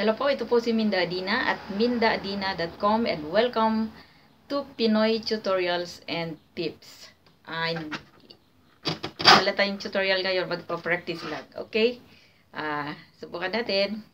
Hello po, ito po si Minda Adina at mindaadina.com and welcome to Pinoy Tutorials and Tips. Wala tayong tutorial ngayon, magpa-practice lang. Okay? Subukan natin.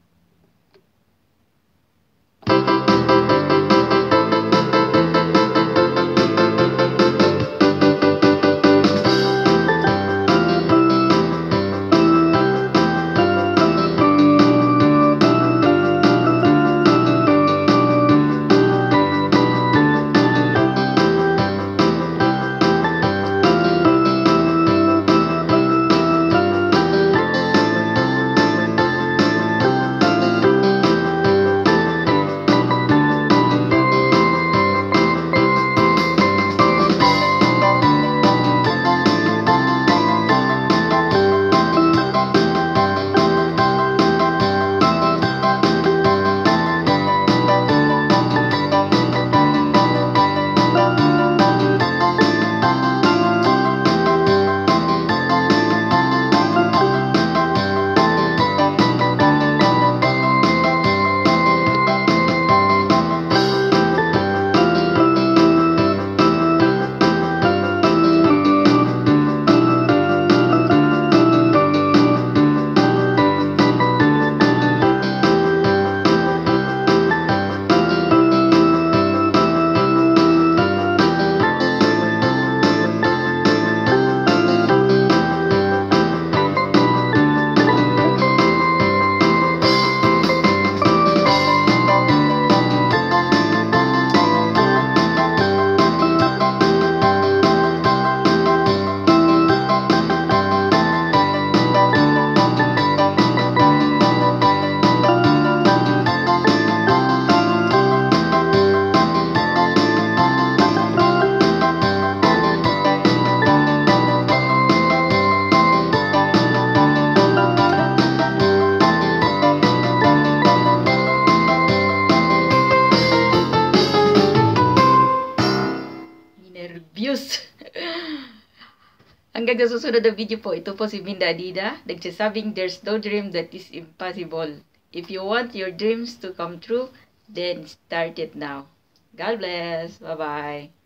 Nervyos. Hanggang sa susunod na video po, ito po si Minda Adina, nagsasabing there's no dream that is impossible. If you want your dreams to come true, then start it now. God bless. Bye-bye.